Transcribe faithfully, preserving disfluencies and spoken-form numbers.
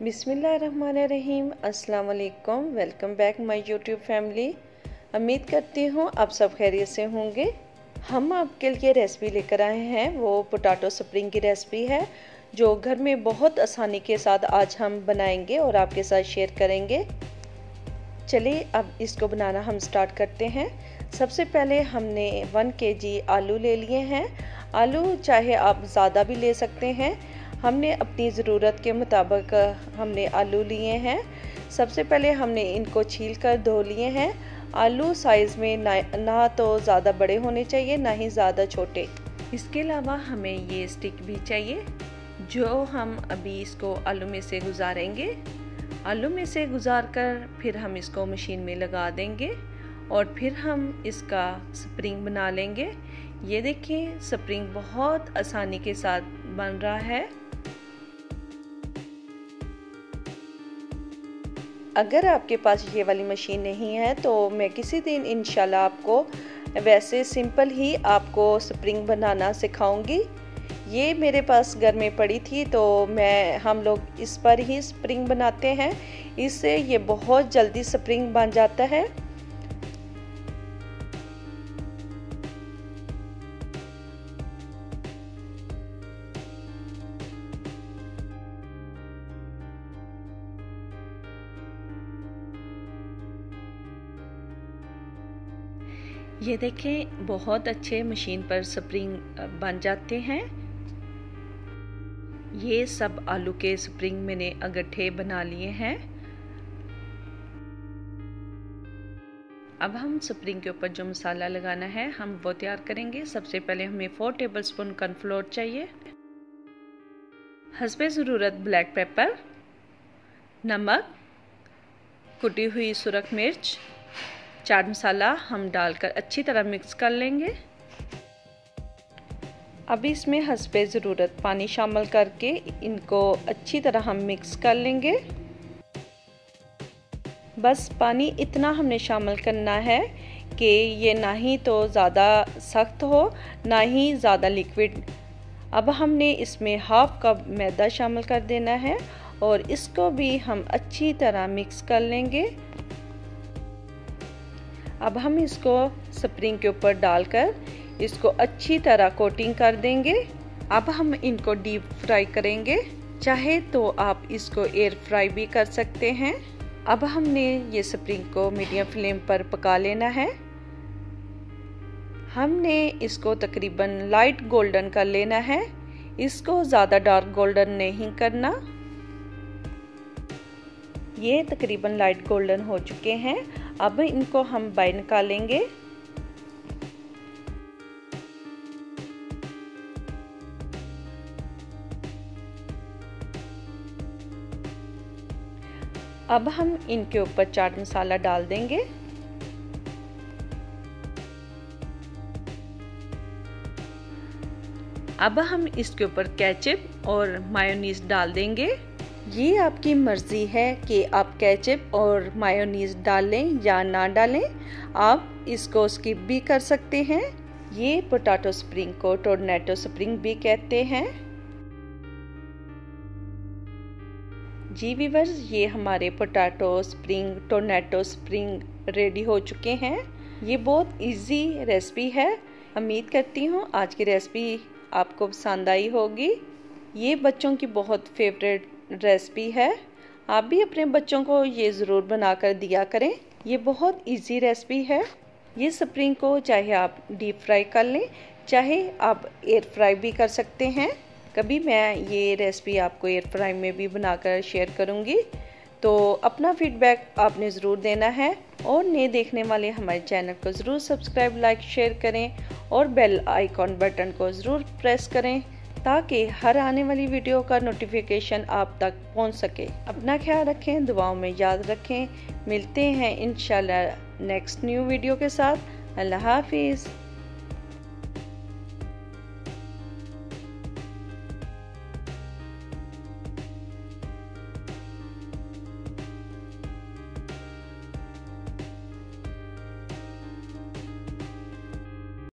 बिस्मिल्लाहिर्रहमानिर्रहीम। अस्सलाम वालेकुम। Welcome back my YouTube family. उम्मीद करती हूँ आप सब खैरियत से होंगे। हम आपके लिए रेसिपी लेकर आए हैं, वो पोटैटो स्प्रिंग की रेसिपी है जो घर में बहुत आसानी के साथ आज हम बनाएंगे और आपके साथ शेयर करेंगे। चलिए अब इसको बनाना हम स्टार्ट करते हैं। सबसे पहले हमने वन केजी आलू ले लिए हैं। आलू चाहे आप ज़्यादा भी ले सकते हैं, हमने अपनी ज़रूरत के मुताबिक हमने आलू लिए हैं। सबसे पहले हमने इनको छील कर धो लिए हैं। आलू साइज़ में ना, ना तो ज़्यादा बड़े होने चाहिए ना ही ज़्यादा छोटे। इसके अलावा हमें ये स्टिक भी चाहिए जो हम अभी इसको आलू में से गुजारेंगे। आलू में से गुजार कर फिर हम इसको मशीन में लगा देंगे और फिर हम इसका स्प्रिंग बना लेंगे। ये देखिए स्प्रिंग बहुत आसानी के साथ बन रहा है। अगर आपके पास ये वाली मशीन नहीं है तो मैं किसी दिन इंशाल्लाह आपको वैसे सिंपल ही आपको स्प्रिंग बनाना सिखाऊंगी। ये मेरे पास घर में पड़ी थी तो मैं हम लोग इस पर ही स्प्रिंग बनाते हैं। इससे ये बहुत जल्दी स्प्रिंग बन जाता है। ये देखें बहुत अच्छे मशीन पर स्प्रिंग बन जाते हैं। ये सब आलू के स्प्रिंग मैंने अगट्ठे बना लिए हैं। अब हम स्प्रिंग के ऊपर जो मसाला लगाना है हम वो तैयार करेंगे। सबसे पहले हमें फोर टेबलस्पून कॉर्नफ्लोर चाहिए, हस्बे ज़रूरत ब्लैक पेपर, नमक, कुटी हुई सुरख मिर्च, चाट मसाला हम डालकर अच्छी तरह मिक्स कर लेंगे। अब इसमें हस्बे ज़रूरत पानी शामिल करके इनको अच्छी तरह हम मिक्स कर लेंगे। बस पानी इतना हमने शामिल करना है कि ये ना ही तो ज़्यादा सख्त हो ना ही ज़्यादा लिक्विड। अब हमने इसमें हाफ कप मैदा शामिल कर देना है और इसको भी हम अच्छी तरह मिक्स कर लेंगे। अब हम इसको स्प्रिंग के ऊपर डालकर इसको अच्छी तरह कोटिंग कर देंगे। अब हम इनको डीप फ्राई करेंगे, चाहे तो आप इसको एयर फ्राई भी कर सकते हैं। अब हमने ये स्प्रिंग को मीडियम फ्लेम पर पका लेना है। हमने इसको तकरीबन लाइट गोल्डन कर लेना है, इसको ज़्यादा डार्क गोल्डन नहीं करना। ये तकरीबन लाइट गोल्डन हो चुके हैं। अब इनको हम बाहर निकालेंगे। अब हम इनके ऊपर चाट मसाला डाल देंगे। अब हम इसके ऊपर केचप और मायोनीज डाल देंगे। ये आपकी मर्ज़ी है कि आप केचप और मायोनीज डालें या ना डालें, आप इसको स्किप भी कर सकते हैं। ये पोटैटो स्प्रिंग को टोर्नेटो स्प्रिंग भी कहते हैं। जी व्यूअर्स, ये हमारे potato spring tornado spring ready हो चुके हैं। ये बहुत इजी रेसिपी है। उम्मीद करती हूँ आज की रेसिपी आपको पसंद आई होगी। ये बच्चों की बहुत फेवरेट रेसिपी है। आप भी अपने बच्चों को ये ज़रूर बनाकर दिया करें। ये बहुत इजी रेसिपी है। ये स्प्रिंग को चाहे आप डीप फ्राई कर लें, चाहे आप एयर फ्राई भी कर सकते हैं। कभी मैं ये रेसिपी आपको एयर फ्राई में भी बनाकर शेयर करूँगी। तो अपना फीडबैक आपने ज़रूर देना है और नए देखने वाले हमारे चैनल को ज़रूर सब्सक्राइब लाइक शेयर करें और बेल आइकॉन बटन को ज़रूर प्रेस करें ताकि हर आने वाली वीडियो का नोटिफिकेशन आप तक पहुंच सके। अपना ख्याल रखें, दुआओं में याद रखें। मिलते हैं इंशाल्लाह नेक्स्ट न्यू वीडियो के साथ। अल्लाह हाफिज़।